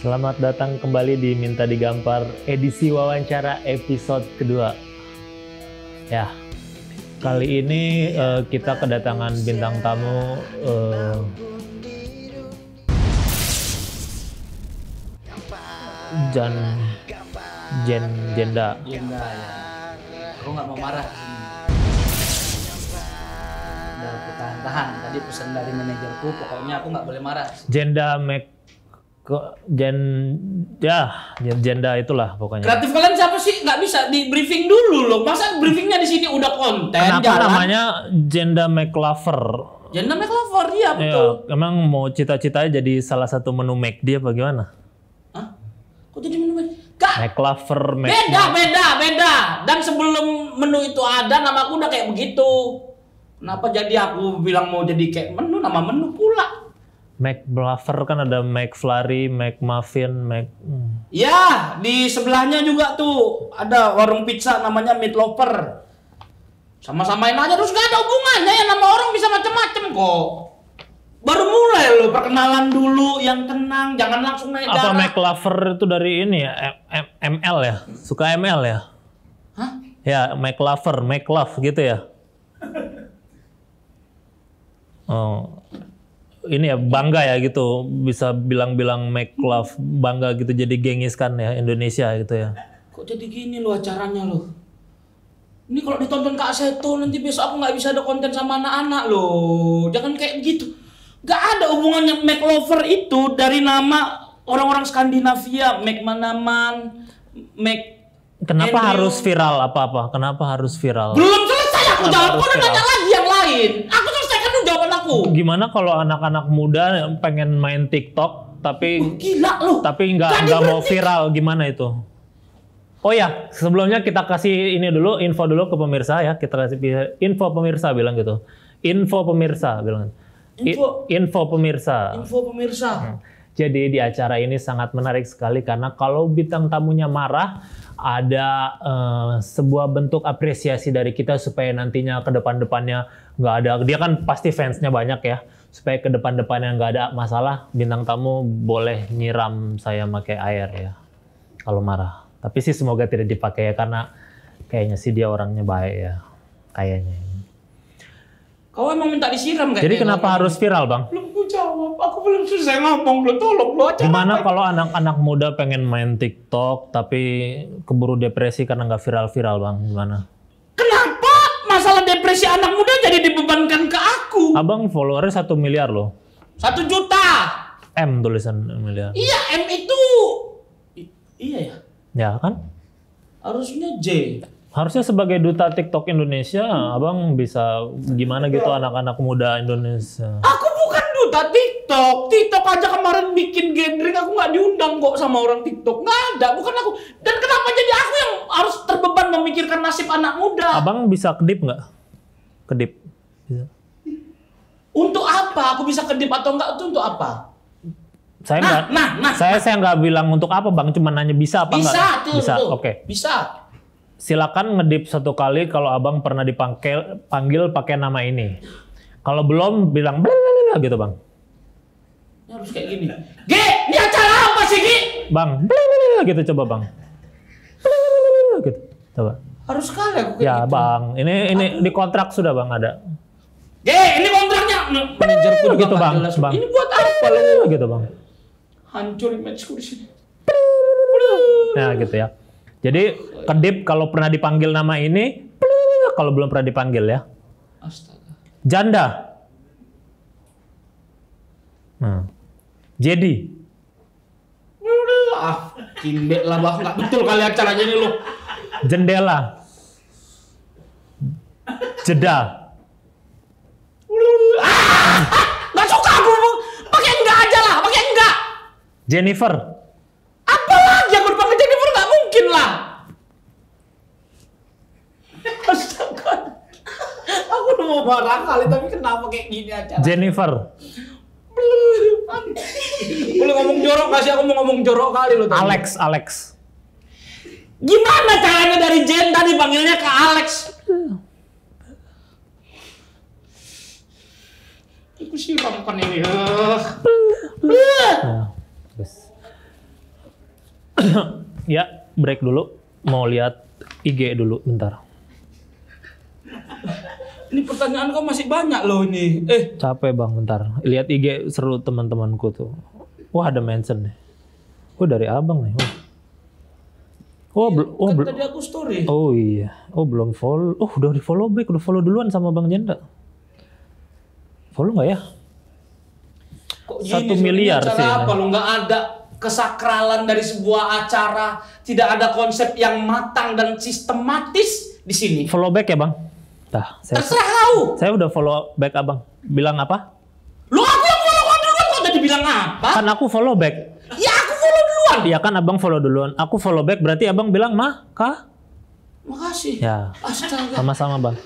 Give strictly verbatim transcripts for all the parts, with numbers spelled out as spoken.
Selamat datang kembali di Minta Digampar edisi wawancara episode kedua. Ya, kali ini uh, kita kedatangan bintang tamu uh, Jan Jen Jenda. Jenda ya. Aku nggak mau marah sini. Udah aku tahan-tahan. Tadi pesan dari manajerku, pokoknya aku nggak boleh marah. Jenda Mek Kok Jen ya Jenda itulah pokoknya. Kreatif kalian siapa sih? Nggak bisa di briefing dulu loh. Masa briefingnya di sini udah konten? Kenapa jalan? namanya Jenda McLover? Jenda McLover, iya betul. Ya, emang mau cita-cita jadi salah satu menu McD apa gimana? Hah? Kok jadi menu McD? Gak. McLover, Mac Beda, beda, beda. Dan sebelum menu itu ada, nama aku udah kayak begitu. Kenapa jadi aku bilang mau jadi kayak menu, nama menu pula? McBlover kan ada McFlurry, McMuffin, Mac. Hmm. Ya, di sebelahnya juga tuh ada warung pizza namanya Meat Lover. Sama-samain aja terus gak ada hubungannya ya, nama orang bisa macam-macam kok. Baru mulai loh, perkenalan dulu yang tenang, jangan langsung naik darah. Apa McLover itu dari ini ya, M M L ya? Suka M L ya? Hah? Ya, McLover, McLove gitu ya? Oh. Ini ya bangga ya gitu, bisa bilang-bilang make love, bangga gitu, jadi gengis kan ya Indonesia gitu ya. Kok jadi gini lo acaranya lo? Ini kalau ditonton Kak Seto nanti besok aku nggak bisa ada konten sama anak-anak lo. Jangan kayak begitu. Gak ada hubungannya make lover itu dari nama orang-orang Skandinavia, make manaman, make. Kenapa Andrew. Harus viral apa-apa? Kenapa harus viral? Belum selesai aku Kenapa jawab, harus kau udah viral? nanya lagi yang lain. Aku selesaikan dulu jawaban aku. Gimana kalau anak-anak muda pengen main TikTok tapi Uh, gila loh. tapi nggak Gak nggak mau diberhenti. viral, gimana itu? Oh ya, sebelumnya kita kasih ini dulu, info dulu ke pemirsa ya. Kita kasih info pemirsa bilang gitu. Info pemirsa bilang. I- Info. info pemirsa. Info pemirsa. Hmm. Jadi di acara ini sangat menarik sekali karena kalau bintang tamunya marah, ada eh, sebuah bentuk apresiasi dari kita supaya nantinya ke depan-depannya nggak ada, dia kan pasti fansnya banyak ya, supaya ke depan-depannya nggak ada masalah, bintang tamu boleh nyiram saya pakai air ya kalau marah. Tapi sih semoga tidak dipakai ya, karena kayaknya sih dia orangnya baik ya, kayaknya. Kau emang minta disiram kayaknya. Jadi kenapa ngomong. harus viral, Bang? Belum ku jawab. Aku belum selesai ngomong. Belum tolong lo acara. Gimana apa kalau anak-anak muda pengen main TikTok tapi keburu depresi karena nggak viral-viral, Bang? Gimana? Kenapa masalah depresi anak muda jadi dibebankan ke aku? Abang followernya satu miliar loh. Satu juta. M tulisan miliar. Iya, M itu. I- iya ya. Ya kan? Harusnya J. Harusnya sebagai duta TikTok Indonesia, abang bisa gimana gitu anak-anak muda Indonesia. Aku bukan duta TikTok. TikTok aja kemarin bikin gathering, aku nggak diundang kok sama orang TikTok. Nggak ada, bukan aku. Dan kenapa jadi aku yang harus terbeban memikirkan nasib anak muda? Abang bisa kedip nggak? Kedip. Bisa. Untuk apa? Aku bisa kedip atau enggak? Itu untuk apa? Saya Nah, nggak. nah, nah, saya saya nggak bilang untuk apa, Bang. Cuma nanya bisa apa Bisa, nggak? tuh, Bisa. tuh. Oke. Bisa. Silakan ngedip satu kali kalau abang pernah dipanggil panggil pakai nama ini. Kalau belum bilang blablabla gitu, Bang. Ini harus kayak gini. G, ini acara apa sih, G? Bang, blablabla gitu coba, Bang. Blablabla gitu. Coba. Harus sekali aku kayak Ya, gitu. Bang. Ini ini di kontrak sudah, Bang, ada. G, ini kontraknya. Manajerku juga Gitu, nggak Bang. jelas. Bang. Ini buat apa lo? Gitu, Bang. Hancur imageku di sini. Nah, gitu ya. Jadi, kedip kalau pernah dipanggil nama ini, kalau belum pernah dipanggil ya. Astaga. Janda. Nah. Jadi. Ah, kimbek lah, Bang. Nggak betul kali acaranya ini lo. Jendela. Jeda. Ah, nggak suka aku. Pakai enggak aja lah, pakai enggak. Jennifer. Apa lagi aku dipanggil Jennifer? Nggak mungkin lah. Astaga. Aku udah mau marah kali, tapi kenapa kayak gini acara? Jennifer. Boleh ngomong jorok nggak sih? Aku mau ngomong jorok kali lo tadi. Alex, Alex. Gimana caranya dari Jen tadi panggilnya ke Alex? Aku siramkan ini. Uh. Uh. Nah, terus. Ya, break dulu. Mau lihat I G dulu, bentar. Ini pertanyaan kau masih banyak loh ini. Eh, capek bang, bentar. Lihat I G seru teman-temanku tuh. Wah ada mention nih. Oh dari abang nih. Oh, oh, iya, bel- oh, kan bel- tadi aku story. oh iya. Oh belum follow. Oh udah di follow back, udah follow duluan sama Bang Jenda. Follow nggak ya? Kok Satu gini, miliar acara sih. apa lo? Nggak ada kesakralan dari sebuah acara, tidak ada konsep yang matang dan sistematis di sini. Follow back ya bang. Tah, saya, Terserah kau. saya udah follow back abang. Bilang apa? Lu aku yang follow kau duluan, kau tadi bilang apa? Kan aku follow back. Ya aku follow duluan. Iya kan abang follow duluan. Aku follow back berarti abang bilang mah kah? Makasih. Ya. Astaga. Sama-sama bang.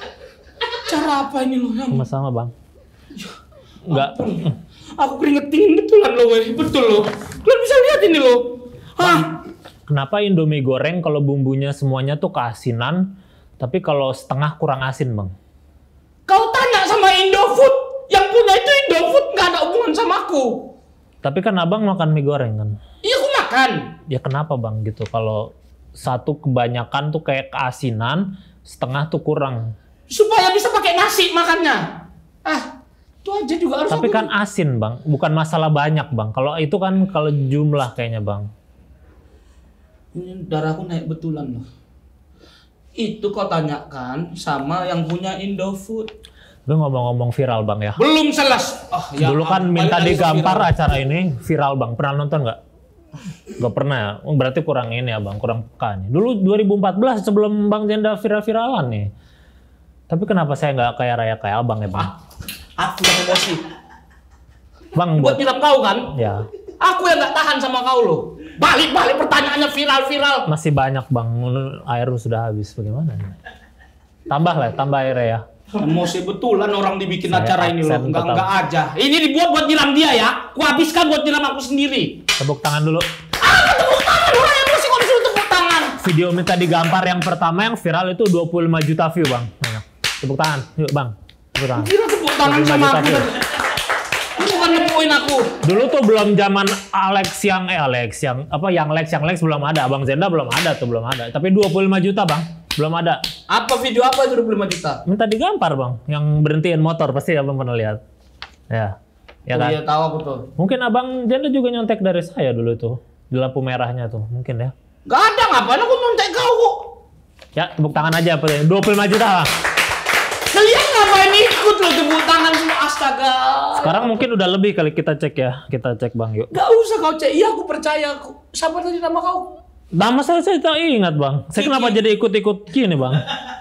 Cara apa ini lo? Yang... Sama-sama bang. Enggak. Aku keringetin betulan lo, weh. Betul lo. Kalian bisa lihat ini lo. Hah? Kenapa Indomie goreng kalau bumbunya semuanya tuh keasinan, tapi kalau setengah kurang asin bang? Kau tanya sama Indofood. Yang punya itu Indofood, nggak ada hubungan sama aku. Tapi kan abang makan mie goreng kan? Iya aku makan. Ya kenapa bang gitu? Kalau satu kebanyakan tuh kayak keasinan, setengah tuh kurang. Supaya bisa pakai nasi makannya. Ah, itu aja juga harus. Tapi aku... kan asin bang, bukan masalah banyak bang. Kalau itu kan kalau jumlah kayaknya bang. Ini darahku naik betulan loh. Itu kau tanyakan sama yang punya Indofood. Lu ngomong-ngomong viral bang ya? Belum selesai. Oh, ya, Dulu kan balik minta lagi ke digampar viral. acara ini viral bang. Pernah nonton nggak? Gak pernah ya? Oh, berarti kurang ini ya bang, kurang peka nih. Dulu dua ribu empat belas sebelum Bang Jenda viral-viralan nih. Tapi kenapa saya nggak kaya raya kayak abang ya bang? Ah, aku yang emosi. Bang Buat buat bilang kau kan? ya Aku yang nggak tahan sama kau loh. Balik-balik pertanyaannya viral-viral. masih banyak bang. Air sudah habis bagaimana? Nih? Tambah lah, tambah airnya ya. Emosi betulan orang dibikin Saya acara ini loh. absen Enggak tetap. enggak aja. Ini dibuat buat nilam dia ya. Ku habiskan buat nilam aku sendiri. Tepuk tangan dulu. Ah, tepuk tangan. Orang emosi kok disuruh tepuk tangan. Video minta digampar yang pertama yang viral itu dua puluh lima juta view bang. Nah, tepuk tangan, yuk bang. Tepuk tangan. Kira tepuk tangan dua puluh lima sama juta aku. view. Ini bukan nepuin aku. Dulu tuh belum zaman Alex yang eh Alex yang apa yang Lex yang Lex belum ada, Abang Zenda belum ada tuh belum ada. Tapi dua puluh lima juta bang, belum ada. Apa video apa itu dua puluh lima juta? Minta digampar bang, yang berhentiin motor pasti abang pernah lihat. Ya, ya Oh, kan. iya tahu aku tuh. Mungkin Abang Jenda juga nyontek dari saya dulu tuh di lampu merahnya tuh, mungkin ya. Gak ada ngapain aku nyontek kau kok. Ya tepuk tangan aja, dua puluh lima juta bang. Kalian ngapain ikut loh tepuk tangan semua, astaga. Sekarang mungkin udah lebih kali kita cek ya, kita cek bang yuk. Gak usah kau cek, iya aku percaya. Aku. Siapa tadi nama kau? Nama saya saya tak ingat bang. Saya Kiki. kenapa jadi ikut-ikut gini bang?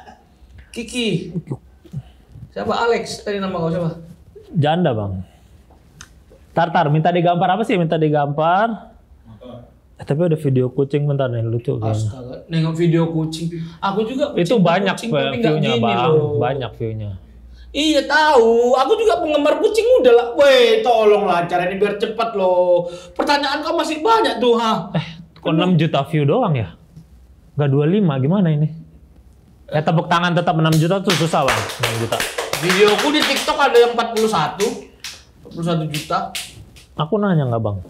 Kiki. Siapa Alex? Tadi nama kau siapa? Janda bang. Tartar, minta digampar apa sih? Minta digampar. Eh, tapi ada video kucing bentar nih lucu kayaknya. Astaga, nengok video kucing. Aku juga Itu pecinta banyak kucing, tapi nggak view-nya gini bang, loh. banyak view-nya. Iya tahu, aku juga penggemar kucing udah lah. Weh, tolonglah acara ini biar cepat loh. Pertanyaan kau masih banyak tuh, ha. Eh, kok enam juta view doang ya? Gak dua puluh lima, gimana ini? Ya tepuk tangan tetap enam juta tuh susah bang, enam juta. Videoku di TikTok ada yang empat puluh satu. empat puluh satu juta. Aku nanya nggak bang?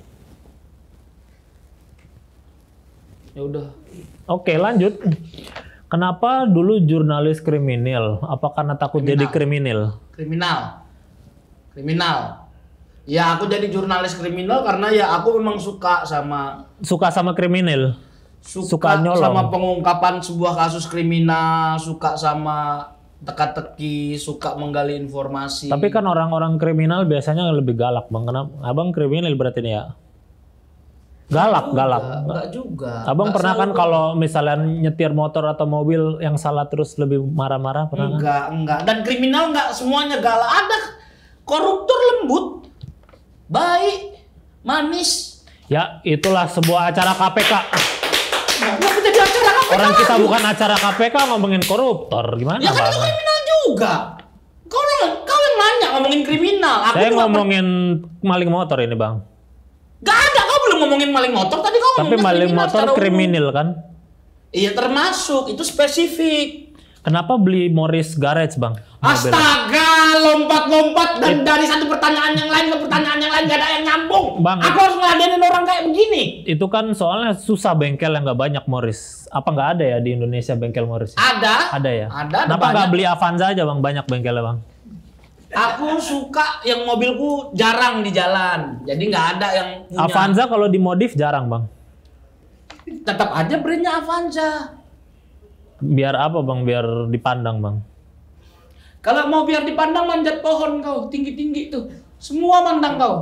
Ya udah. Oke lanjut. Kenapa dulu jurnalis kriminal? Apa karena takut Kriminal. jadi kriminal? Kriminal. Kriminal. Ya aku jadi jurnalis kriminal karena ya aku memang suka sama Suka sama kriminal? suka, Suka nyolong. sama pengungkapan sebuah kasus kriminal, suka sama teka-teki, suka menggali informasi. Tapi kan orang-orang kriminal biasanya lebih galak bang. Kenapa? Abang kriminal berarti nih ya? Galak, Enggak, galak. enggak juga. Abang Enggak pernah kan selalu. kalau misalnya nyetir motor atau mobil yang salah terus lebih marah-marah pernah kan? Enggak, enggak. Dan kriminal enggak semuanya galak. Ada koruptor lembut, baik, manis. Ya itulah sebuah acara K P K. Kenapa jadi acara K P K? Orang kita lagi? bukan acara K P K ngomongin koruptor. Gimana Ya kan bang? itu kriminal juga. Kau yang, kau yang nanya ngomongin kriminal. Aku Saya juga ngomongin maling motor ini bang. Gak ada, kau belum ngomongin maling motor. Tadi kau Tapi ngomongin maling kriminal motor secara umum. kriminal kan? Iya termasuk, itu spesifik. Kenapa beli Morris Garage bang? Mobil. Astaga, lompat-lompat dan dari satu pertanyaan yang lain ke pertanyaan yang lain gak ada yang nyambung. Bang. Aku harus ngeladenin orang kayak begini. ini. Itu kan soalnya susah bengkel yang nggak banyak Morris. Apa nggak ada ya di Indonesia bengkel Morris? Ada. Ada ya? Ada. ada Kenapa nggak banyak. beli Avanza aja bang? Banyak bengkelnya bang. Aku suka yang mobilku jarang di jalan. Jadi nggak ada yang punya. Avanza kalau dimodif jarang bang. Tetap aja brandnya Avanza. Biar apa bang? Biar dipandang bang. Kalau mau biar dipandang manjat pohon kau, tinggi-tinggi tuh. Semua mandang kau.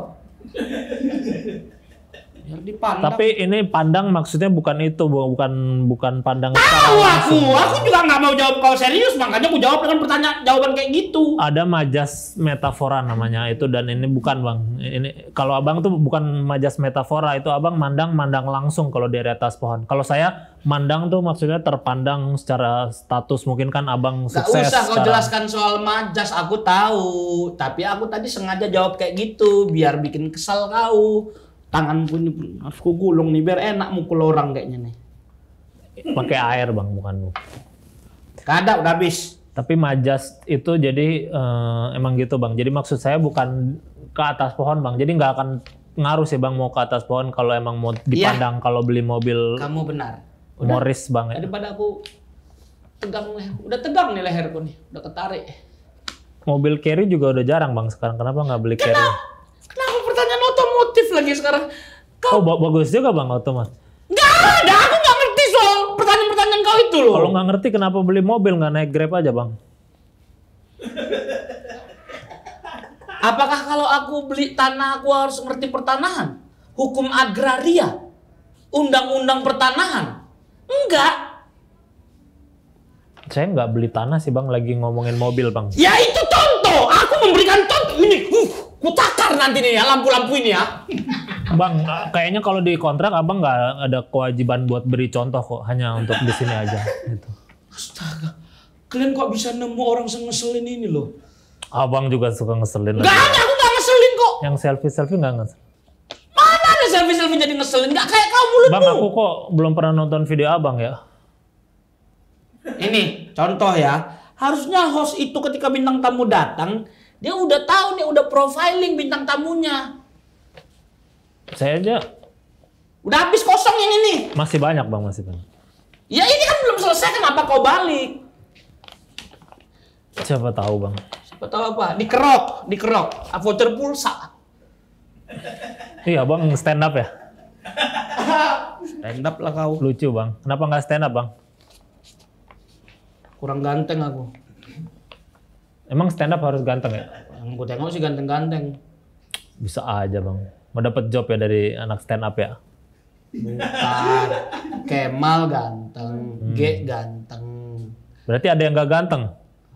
Biar dipandang. Tapi ini pandang maksudnya bukan itu, bukan bukan pandang Tahu secara aku, langsung. aku juga nggak mau jawab kau serius, makanya aku jawab dengan pertanyaan jawaban kayak gitu. Ada majas metafora namanya itu, dan ini bukan bang. Ini kalau abang tuh bukan majas metafora, itu abang mandang mandang langsung kalau dari atas pohon. Kalau saya mandang tuh maksudnya terpandang secara status, mungkin kan abang Gak sukses. usah kau sekarang. jelaskan soal majas, aku tahu. Tapi aku tadi sengaja jawab kayak gitu biar bikin kesal kau. Tanganku ini harus ku gulung nih biar enak mukul orang kayaknya nih. Pakai air bang, bukan. Kada udah habis. Tapi majas itu jadi eh, emang gitu bang. Jadi maksud saya bukan ke atas pohon bang. Jadi nggak akan ngaruh sih bang mau ke atas pohon kalau emang mau dipandang kalau beli mobil Kamu benar. Morris bang. Ya. Daripada aku tegang leher. Udah tegang nih leherku nih. Udah ketarik. Mobil carry juga udah jarang bang sekarang. Kenapa nggak beli carry? Kenapa pertanyaan otomotif lagi sekarang? Kau Oh ba- bagus juga bang otomatis. nggak ada. Aku nggak ngerti soal pertanyaan-pertanyaan kau itu loh. Kalau nggak ngerti kenapa beli mobil nggak naik Grab aja bang? Apakah kalau aku beli tanah aku harus ngerti pertanahan? Hukum agraria? Undang-undang pertanahan? Enggak. Saya nggak beli tanah sih bang. Lagi ngomongin mobil bang. Ya itu contoh. Aku memberikan contoh. Ini, uh, ku takar nanti nih ya lampu-lampu ini ya. Bang, kayaknya kalau di kontrak abang nggak ada kewajiban buat beri contoh kok. Hanya untuk di sini aja. Gitu. Astaga. Kalian kok bisa nemu orang sengeselin ini loh? Abang juga suka ngeselin. Gak ada, aku gak ngeselin kok. Yang selfie-selfie nggak ngeselin. Mana ada selfie-selfie jadi ngeselin? Gak kayak kamu mulutmu. Bang, aku kok belum pernah nonton video abang ya. Ini contoh ya. Harusnya host itu ketika bintang tamu datang, dia udah tahu nih, udah profiling bintang tamunya. Saya aja Udah habis kosong yang ini. masih banyak bang, masih banyak. Ya ini kan belum selesai, kenapa kau balik? Siapa tahu bang. Siapa tahu apa? Dikerok, dikerok. Ah, voucher pulsa. Iya bang, stand up ya. Stand up lah kau. Lucu bang. Kenapa nggak stand up bang? Kurang ganteng aku. Emang stand up harus ganteng ya? Yang gue tengok sih ganteng-ganteng. Bisa aja bang. Mau dapat job ya dari anak stand up ya? Bukan. Kemal ganteng, Hmm. G ganteng. Berarti ada yang nggak ganteng?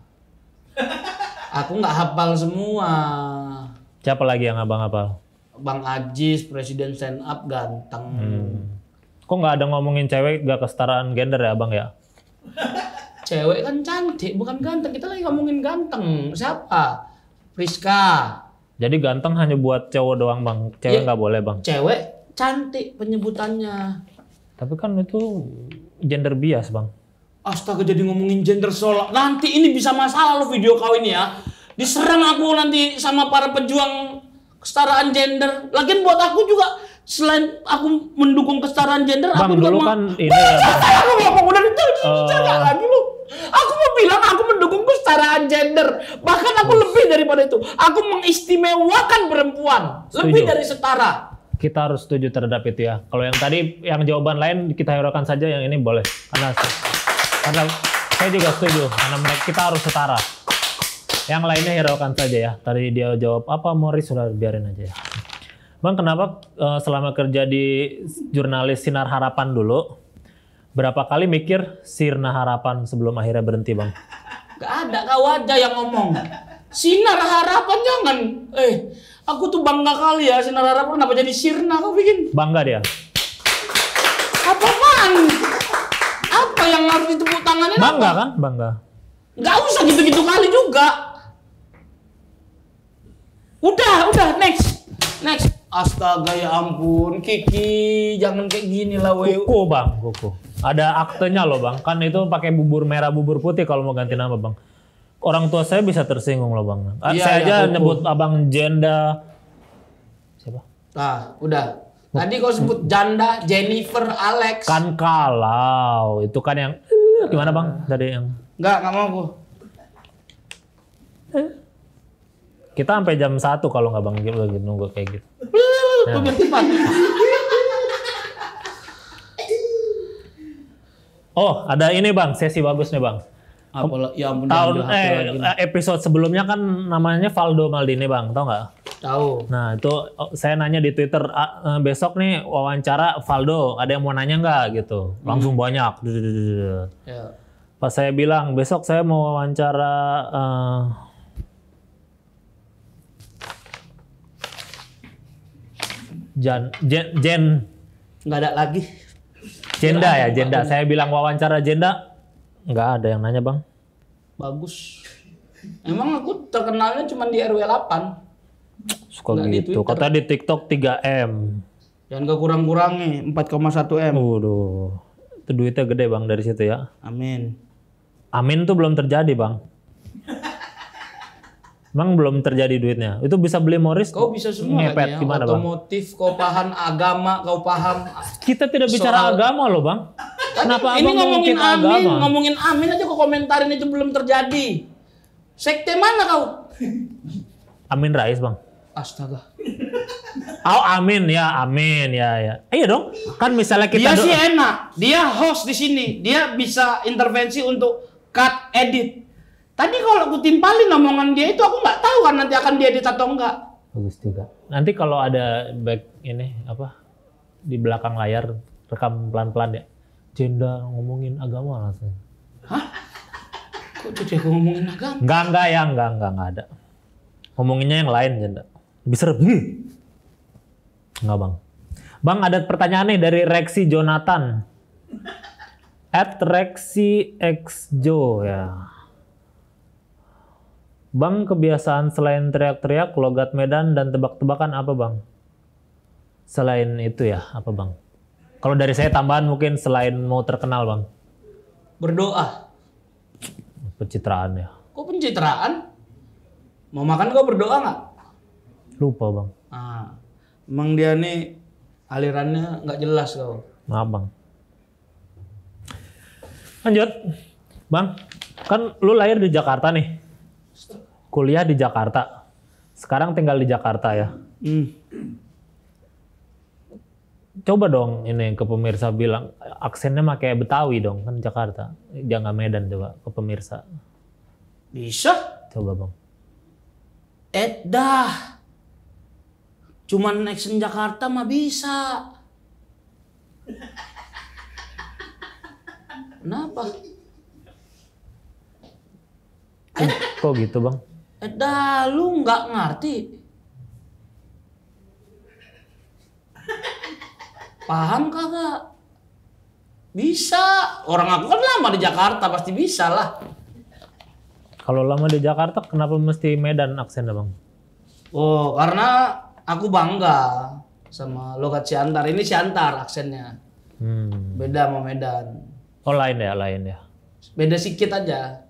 Aku nggak hafal semua. Siapa lagi yang abang hafal? Bang Ajis, presiden stand up ganteng. Hmm. Kok nggak ada ngomongin cewek gak kesetaraan gender ya abang ya? Cewek kan cantik, bukan ganteng. Kita lagi ngomongin ganteng. Siapa? Priska. Jadi ganteng hanya buat cowok doang bang. Cewek Iya. nggak boleh bang. Cewek cantik penyebutannya. Tapi kan itu gender bias bang. Astaga, jadi ngomongin gender soal. Nanti ini bisa masalah lo video kau ini ya. Diserang aku nanti sama para pejuang kesetaraan gender. Lagian buat aku juga, selain aku mendukung kesetaraan gender, Bang, aku juga dulu mau- kan ini ya, Bang. Aku ngomong udah itu Eh. lagi lu. Aku mau bilang aku mendukung kesetaraan gender. Bahkan aku lebih daripada itu. Aku mengistimewakan perempuan. Lebih Setuju. dari setara. Kita harus setuju terhadap itu ya. Kalau yang tadi, yang jawaban lain kita hiraukan saja, yang ini boleh. Karena, karena saya juga setuju, karena mereka kita harus setara. Yang lainnya hiraukan saja ya. Tadi dia jawab apa, Morris sudah biarin aja ya. Bang, kenapa eh, selama kerja di jurnalis Sinar Harapan dulu, berapa kali mikir Sirna Harapan sebelum akhirnya berhenti, Bang? Gak ada kau aja yang ngomong. Sinar Harapan jangan. Eh, aku tuh bangga kali ya Sinar Harapan. Kenapa jadi Sirna kau bikin? Bangga dia. Apaan? Apa yang harus ditepuk tangannya? Bangga apa? kan? Bangga. Gak usah gitu-gitu kali juga. Udah, udah, next. Next. Astaga ya ampun, Kiki, jangan kayak gini lah weh. Kuku, Bang, kuku. Ada aktenya loh, Bang. Kan itu pakai bubur merah, bubur putih kalau mau ganti nama, Bang. Orang tua saya bisa tersinggung loh, Bang. Ah, Iya, saya iya, aja kuku. nyebut Abang Jenda. Siapa? Nah, udah. Tadi kau sebut janda, Jennifer, Alex. Kan kalau itu kan yang eh, gimana bang tadi yang Enggak, enggak mau aku. kita sampai jam satu kalau nggak bang lagi nunggu kayak gitu. Kau biar cepat. Oh ada ini bang sesi bagus nih bang. Apalah, ya ampun. Tahun diambil H P eh lagi. episode sebelumnya kan namanya Valdo Maldini bang, tau nggak? Tahu. Nah itu oh, saya nanya di Twitter "Ah, eh, besok nih wawancara Valdo, ada yang mau nanya nggak gitu? Langsung banyak. Ya. Pas saya bilang besok saya mau wawancara eh, Jan, Jen, Jen, Enggak ada lagi. Jenda ya, Jenda. Saya bilang wawancara Jenda, nggak ada yang nanya bang. Bagus. Emang aku terkenalnya cuma di R W delapan. Suka Nggak di gitu. Twitter. Kata di TikTok tiga M. Jangan kekurang-kurangi, empat koma satu M. Waduh, itu duitnya gede bang dari situ ya. Amin. Amin tuh belum terjadi bang. Emang belum terjadi duitnya. Itu bisa beli Morris. Kau bisa semua ngepet lagi ya. gimana bang? Otomotif, kau paham agama, kau paham. Kita tidak bicara Soal- agama loh bang. Kenapa Ini abang ngomongin ngomongin amin, agama? ngomongin amin aja kau komentarin itu belum terjadi. Sekte mana kau? Amin Rais bang. Astaga. Oh amin ya, amin ya ya. Iya dong. Kan misalnya kita Dia do- sih enak, dia host di sini, dia bisa intervensi untuk cut edit. Tadi kalau aku timpalin omongan dia itu aku nggak tahu kan nanti akan diedit atau enggak. Bagus juga. Nanti kalau ada back ini apa di belakang layar rekam pelan-pelan ya. Jenda ngomongin agama langsung. Hah? Kok jadi aku ngomongin agama? Enggak enggak ya, enggak enggak enggak ada. Ngomonginnya yang lain Jenda. Lebih serem. Hmm. Enggak bang. Bang ada pertanyaan nih dari Rexi Jonathan. At Rexi X Jo ya. Bang kebiasaan selain teriak-teriak, logat Medan dan tebak-tebakan apa bang? Selain itu ya apa bang? Kalau dari saya tambahan mungkin selain mau terkenal bang. Berdoa. Pencitraan ya. Kok pencitraan? Mau makan kau berdoa nggak? Lupa bang. Ah, emang dia nih alirannya nggak jelas kau. Maaf bang. Lanjut. Bang, kan lu lahir di Jakarta nih. Kuliah di Jakarta. Sekarang tinggal di Jakarta ya. Hmm. Coba dong ini ke pemirsa bilang aksennya mah kayak Betawi dong kan Jakarta. Jangan Medan coba ke pemirsa. Bisa? Coba bang. Edah. Cuman action Jakarta mah bisa. Kenapa? Eh, Kok gitu bang? Edah, lu nggak ngerti. Paham kagak? Bisa. Orang aku kan lama di Jakarta, pasti bisa lah. Kalau lama di Jakarta kenapa mesti Medan aksennya bang? Oh, karena aku bangga sama logat Siantar. Ini Siantar aksennya. Hmm. Beda sama Medan. Oh lain ya, lain ya. Beda sedikit aja.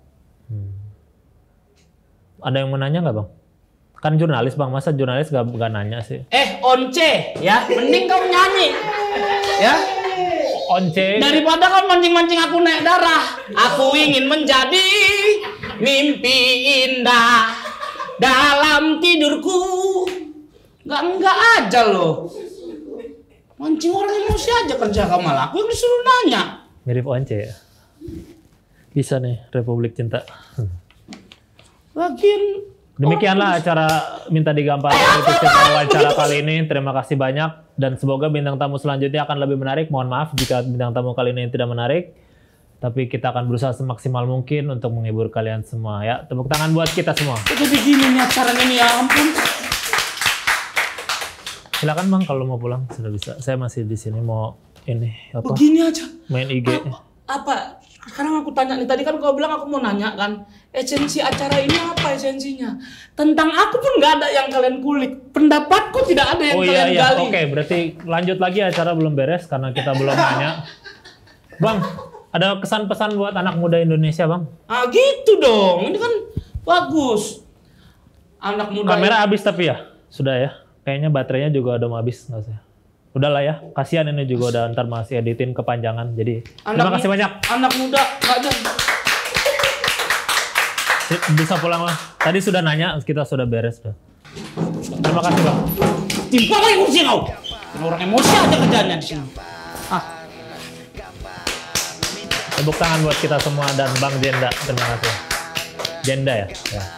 Ada yang mau nanya nggak bang? Kan jurnalis bang, masa jurnalis gak, gak nanya sih? Eh, once ya. Mending kau nyanyi. Ya. Once. Daripada kau mancing-mancing aku naik darah. Aku ingin menjadi mimpi indah dalam tidurku. Enggak enggak aja loh. Mancing orang emosi aja kerja kamu, malah aku yang disuruh nanya. Mirip Once ya? Bisa nih, Republik Cinta. Lagian Demikianlah acara Minta Digampar episode wawancara kali ini. Terima kasih banyak dan semoga bintang tamu selanjutnya akan lebih menarik. Mohon maaf jika bintang tamu kali ini tidak menarik. Tapi kita akan berusaha semaksimal mungkin untuk menghibur kalian semua ya. Tepuk tangan buat kita semua. itu begini nih acaranya nih, ya ampun. Silakan Bang kalau mau pulang sudah bisa. Saya masih di sini mau ini apa? Begini aja. Main I G. Apa, apa? Sekarang aku tanya nih, tadi kan kau bilang aku mau nanya kan, esensi acara ini apa esensinya? Tentang aku pun nggak ada yang kalian kulik, pendapatku tidak ada yang Oh kalian iya iya, gali. oke berarti lanjut lagi acara belum beres karena kita belum nanya. Bang, ada kesan-pesan buat anak muda Indonesia Bang? Ah gitu dong, ini kan bagus. Anak muda Kamera habis tapi ya? Sudah ya? Kayaknya baterainya juga udah mau habis, nggak usah. Udahlah ya, kasihan ini juga udah ntar masih editin kepanjangan. Jadi Anak terima kasih mu- banyak. Anak muda nggak ada. Bisa pulang lah. Tadi sudah nanya, kita sudah beres tuh. Terima kasih bang. Timpa lagi kursi kau. Orang emosi aja kerjaannya di sini. Ah, Tepuk tangan buat kita semua dan Bang Jenda. Terima kasih. Jenda ya. Ya.